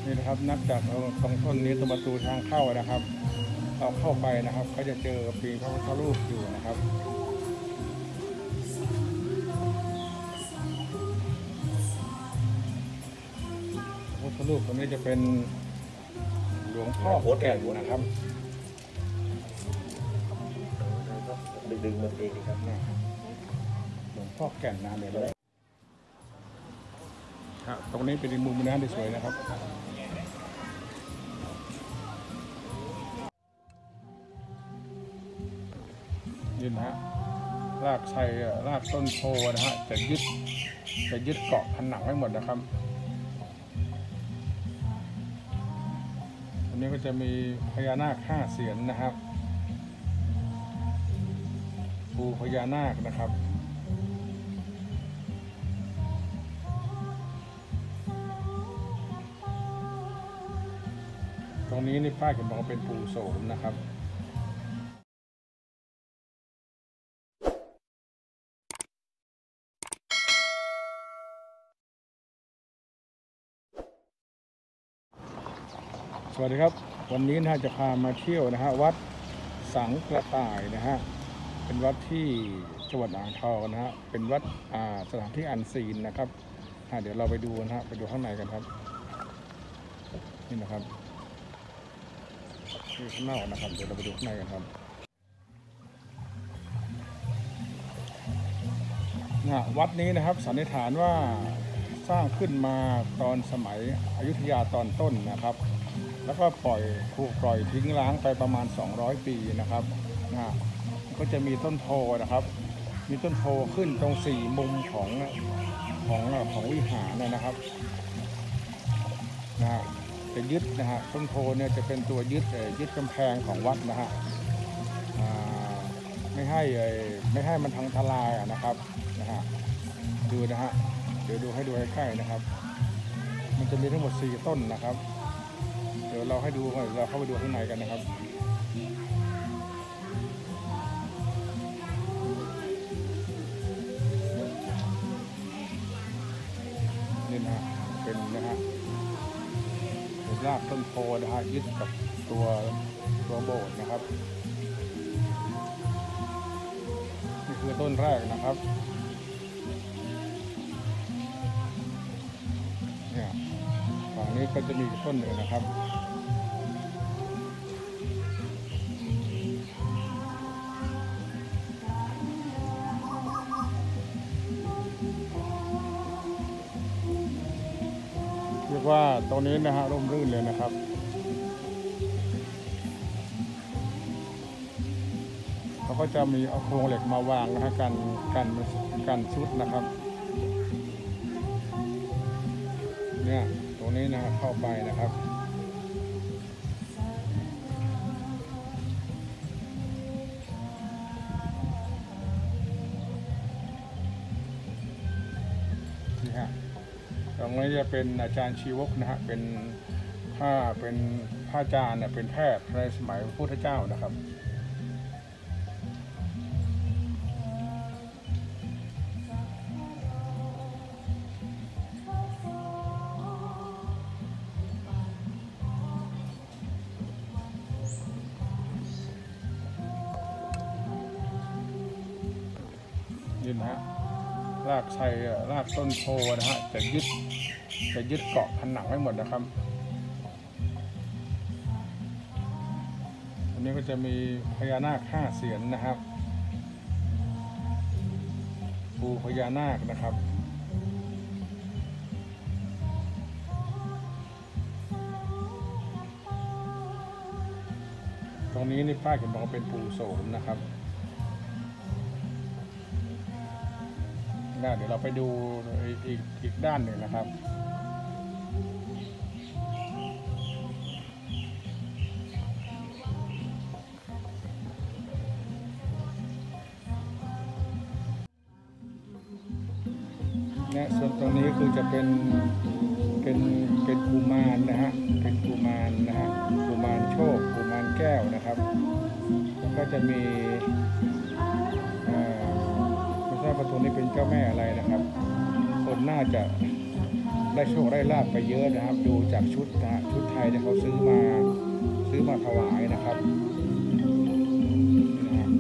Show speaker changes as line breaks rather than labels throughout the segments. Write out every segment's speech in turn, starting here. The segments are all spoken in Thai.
นี่นะครับนับจากตรงต้นนี้ตรงประตูทางเข้านะครับเราเข้าไปนะครับก็จะเจอปีพระพุทธรูปอยู่นะครับพระพุทธรูปตัวนี้จะเป็นหลวงพ่อแก่นนะครับ
ดึงมันเองครับ
หลวงพ่อแก่นนะเดี๋ยวเราตรงนี้เป็นมุมน้ำสวยนะครับนี่นะฮะรากไทรรากต้นโพนะฮะจะยึดเกาะผนังไว้หมดนะครับอันนี้ก็จะมีพญานาค5 เสียนนะครับปูพญานาคนะครับตรงนี้นี่ป้ายเขียนบอกว่าเป็นปูโสมนะครับสวัสดีครับวันนี้น่าจะพามาเที่ยวนะฮะวัดสังกระต่ายนะฮะเป็นวัดที่จังหวัดอ่างทองนะฮะเป็นวัดสถานที่อันซีนนะครับเดี๋ยวเราไปดูนะฮะไปดูข้างในกันครับนี่นะครับที่ข้างนอกนะครับเดี๋ยวเราไปดูข้างในกันครับวัดนี้นะครับสันนิษฐานว่าสร้างขึ้นมาตอนสมัยอยุธยาตอนต้นนะครับแล้วก็ถูกปล่อยทิ้งร้างไปประมาณ200 ปีนะครับก็จะมีต้นโพนะครับมีต้นโพขึ้นตรง4 มุมของวิหารนะครับจะยึดนะฮะต้นโพเนี่ยจะเป็นตัวยึดกำแพงของวัดนะฮะไม่ให้มันพังทลายนะครับดูนะฮะเดี๋ยวดูให้ดูใกล้ๆนะครับมันจะมีทั้งหมด4 ต้นนะครับเดี๋ยวเราให้ดูเราเข้าไปดูข้างในกันนะครับนี่นะฮะเป็นนะฮะรากต้นโพนะฮะยึดกับตัวโบสถ์นะครับนี่คือต้นแรกนะครับเนี่ยฝั่งนี้ก็จะมีต้นหนึ่งนะครับเรียกว่าตรงนี้นะฮะร่มรื่นเลยนะครับเขาก็จะมีเอาโครงเหล็กมาวางนะฮะกันชุดนะครับเนี่ยตรงนี้นะเข้าไปนะครับนี่ฮะตรงนี้จะเป็นอาจารย์ชีวกนะฮะเป็นพระอาจารย์เนี่ยเป็นแพทย์ในสมัยพระพุทธเจ้านะครับนี่นะฮะรากไทรรากต้นโพนะฮะจะยึดเกาะผนังไว้หมดนะครับอันนี้ก็จะมีพญานาค5 เสียนนะครับปูพญานาคนะครับตรงนี้นี่ป้ายเขียนบอกว่าเป็นปูโสมนะครับเดี๋ยวเราไปดูอีกด้านหนึ่งนะครับเนี่ยส่วนตรงนี้คือจะเป็นกุมารนะฮะเป็นกุมารนะฮะกุมารโชคกุมารแก้วนะครับแล้วก็จะมีไม่ทราบว่าตัวนี้เป็นเจ้าแม่อะไรนะครับคนน่าจะได้โชคได้ลาภไปเยอะนะครับ ดูจากชุดนะฮะชุดไทยที่เขาซื้อมาถวายนะครับนี่นะฮะ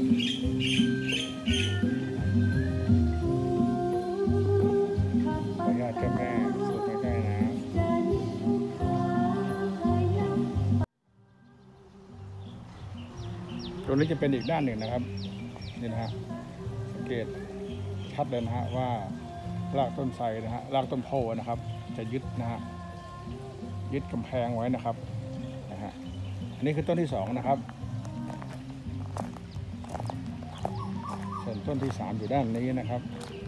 ขออนุญาตเจ้าแม่สุดใกล้ๆนะตรงนี้จะเป็นอีกด้านหนึ่งนะครับนี่นะฮะสังเกตชัดเลยนะฮะว่ารากต้นไทรนะฮะรากต้นโพนะครับจะยึดนะฮะยึดกำแพงไว้นะครับนะฮะอันนี้คือต้นที่2นะครับส่วนต้นที่3อยู่ด้านนี้นะครับ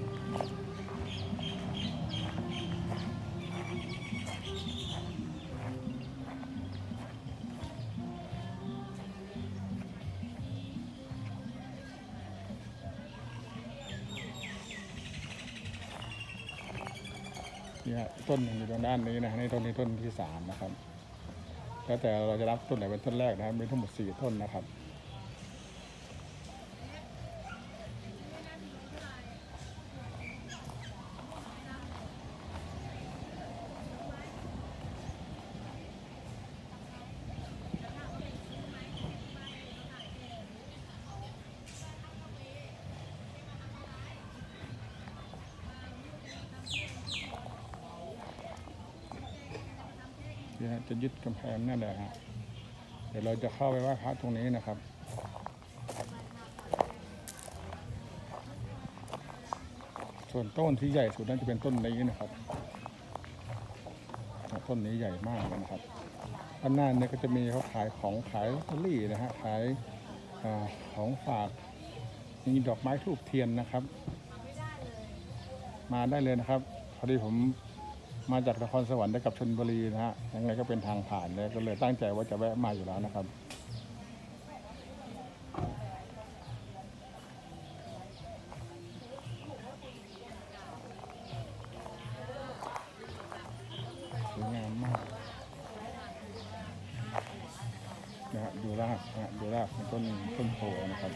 นี่ฮะต้นหนึ่งอยู่ตรงด้านนี้นะนี่ต้นนี้ต้นที่3นะครับแล้วแต่เราจะรับต้นไหนเป็นต้นแรกนะครับมีทั้งหมด4ต้นนะครับนี่ฮะจะยึดกำแพงนั่นแหละฮะเดี๋ยวเราจะเข้าไปไหว้พระตรงนี้นะครับส่วนต้นที่ใหญ่สุดนั่นจะเป็นต้นนี้นะครับต้นนี้ใหญ่มากเลยนะครับด้านหน้าเนี่ยก็จะมีเขาขายของขายลอตเตอรี่นะฮะขายของฝากมีดอกไม้ธูปเทียนนะครับมาได้เลยนะครับพอดีผมมาจากนครสวรรค์กับชลบุรีนะฮะยังไงก็เป็นทางผ่านเลยก็เลยตั้งใจว่าจะแวะมาอยู่แล้วนะครับสวยงามมากนะฮะดูรากนะฮะดูรากของต้นโพนะครับ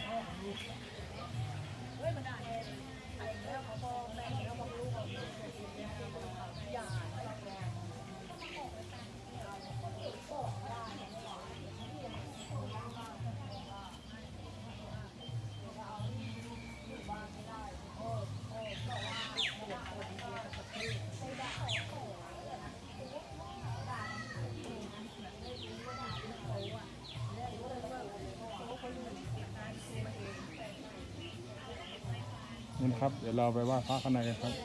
นี่นะครับเดี๋ยวเราไปไหว้พระข้างในกันครับ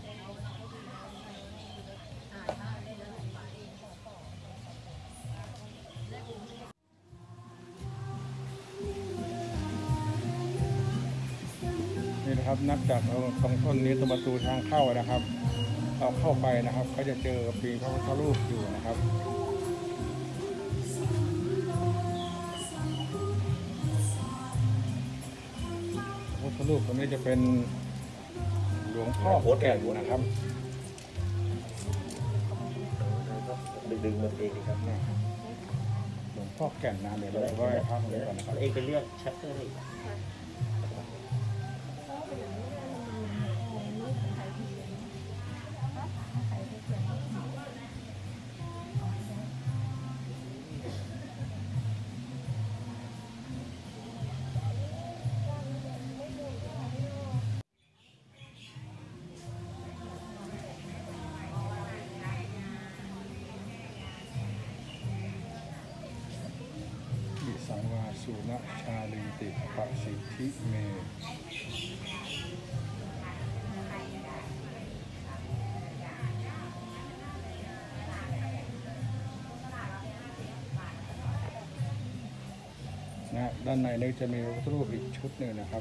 นี่นะครับนับจากตรงต้นนี้ตรงประตูทางเข้านะครับเราเข้าไปนะครับก็จะเจอปีพระพุทธรูปอยู่นะครับพระพุทธรูปตัวนี้จะเป็นหลวงพ่อแก่นนะครับ
ดึงมันเองดีครับ
หลวงพ่อแก่นนะเดี๋ยวเราไหว้พระตรงนี้ก่อนนะครับ
เองไปเลือกชัตเตอร์ให้
สังวาสุนชาลีติปะสิทธิเมนะด้านในนี้จะมีพระพุทธรูปอีกชุดหนึ่งนะครับ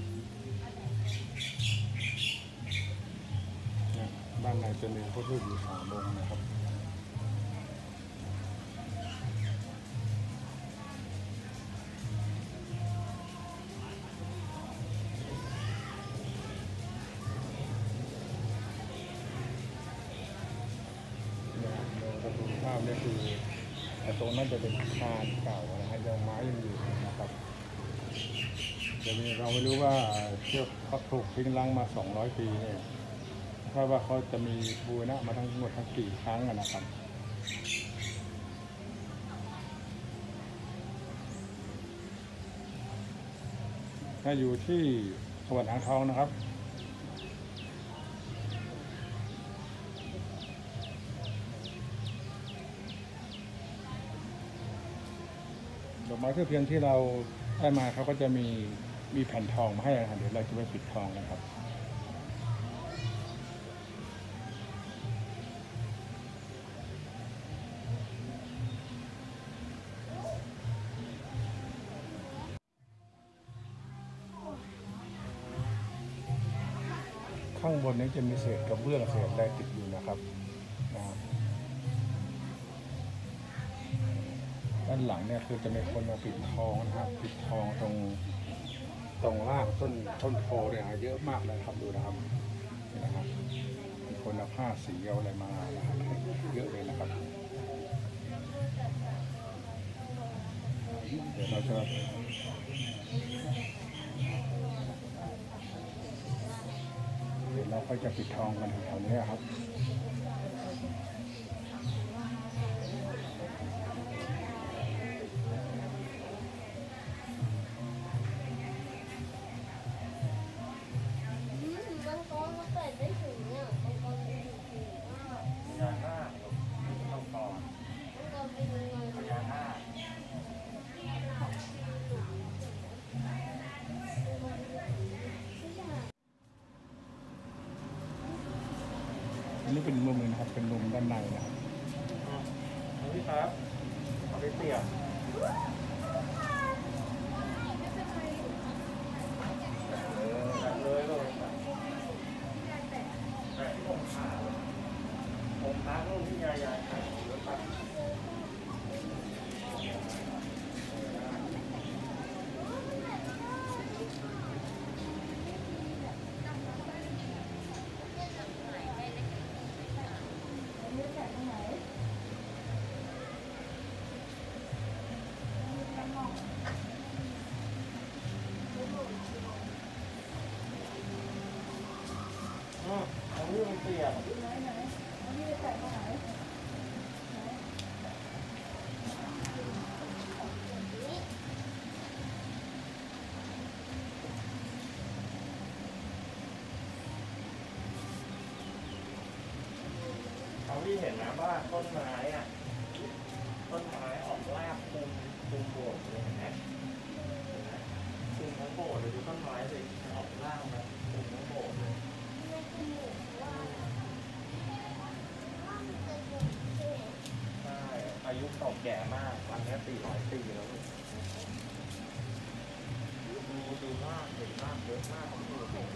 ด้านในจะมีพระพุทธรูปอยู่3 องค์นะครับภาพนี่คือตรงนั้นจะเป็นคานเก่านะฮะยังไม้ยังอยู่นะครับจะมีเราไม่รู้ว่าเชือกเขาถูกทิ้งล้างมา200 ปีเนี่ยทราบว่าเขาจะมีบูรณะมาทั้งหมดทั้งกี่ครั้งนะครับถ้าอยู่ที่จังหวัดอ่างทองนะครับดอกไม้ทูบเทียนที่เราได้มาเขาก็จะมีแผ่นทองมาให้นะครับเดี๋ยวเราจะไปปิดทองนะครับข้างบนนี้จะมีเศษกระเบื้องเศษอะไรติดอยู่นะครับด้านหลังเนี่ยคือจะมีคนมาปิดทองนะครับปิดทองตรงรากต้นโพเนี่ยเยอะมากเลยครับดูนะครับนี่นะครับมีคนเอาผ้าสีเอาอะไรมานะครับเยอะเลยนะครับเดี๋ยวเราค่อยจะปิดทองกันแถวนี้ครับอันนี้เป็นมุมนึงนะครับเป็นมุมด้านในนะครับ
นี่ครับเอาไปเสียบเลยแต่ที่ผมพาลูกที่ยายขายรถตัดเอาเรื่องเสียบเขาที่เห็นนะว่าต้นไม้ออกรากคุมโบสถ์เลยเห็นไหมคุมทั้งโบสถ์เลยดูต้นไม้สิออกรากนะคุมทั้งโบสถ์เลยใช่อายุเก่าแก่มากวันนี้400 ปีแล้วดูมากเห็นมากเยอะมากของดูสิ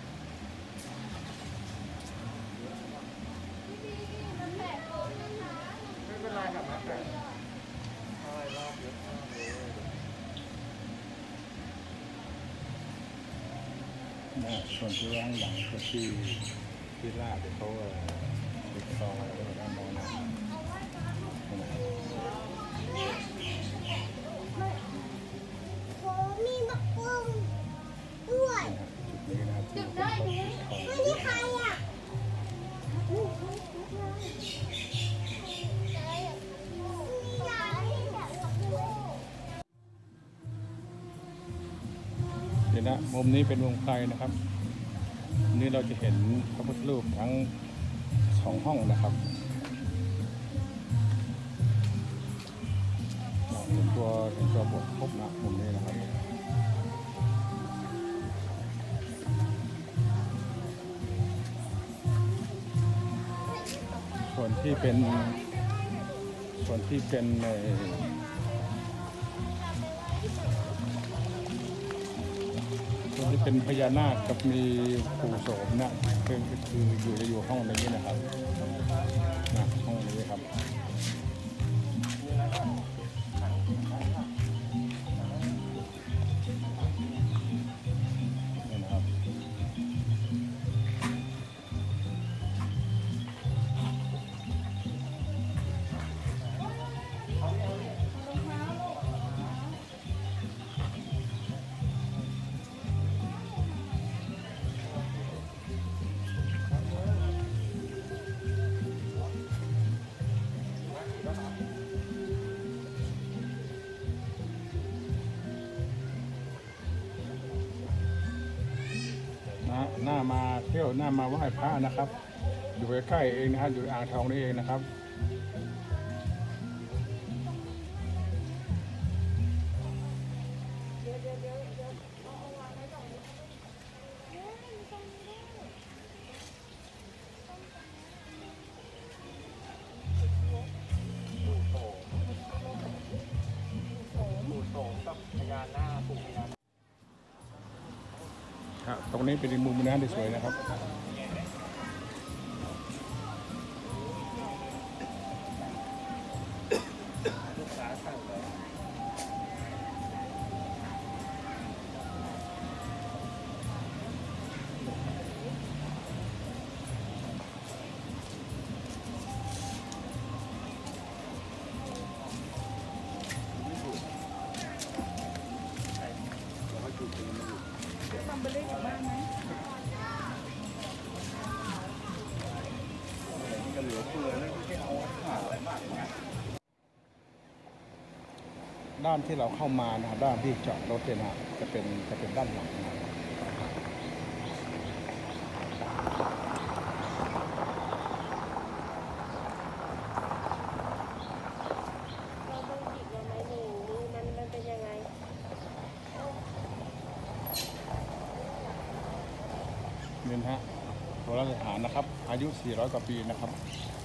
ไม่เป็นไรครับมาแต่ใช่รอบเยอะมากเลย
ส่วนที่ว่างหลังก็ที่ลาดเขาปิดทองอะไรด้านโน้นนะ
มีมะกรูดด้วยจุดได้ไหมไม่มีใครอ่ะ
เดี๋ยวนะมุมนี้เป็นมุมไกลนะครับนี่เราจะเห็นพระพุทธรูปทั้ง2 ห้องนะครับเห็นตัวบทครบนะมุมนี้นะครับส่วนที่เป็นเป็นพญานาคกับมีปู่โสมนะคืออยู่ห้องนี้นะครับห้องนี้ครับนี่นะครับหน้ามาเที่ยวหน้ามาไหว้พระนะครับอยู่ใกล้ๆเองนะครับอยู่อ่างทองนี่เองนะครับ
ปู่โสมกับพญานาคปู่พญานาค
ครับตรงนี้เป็นมุมน้ำที่สวยนะครับ
ลูกค้าสั่งเลย
ด้านที่เราเข้ามานะครับด้านที่จอดรถเนี่ยนะจะเป็นด้านหลังนะครับ
เราต้องจิกยังไงหนึ่งมือมันเป็นยังไง
นี่นะฮะโบราณสถานนะครับ อายุ 400 กว่าปีนะครับ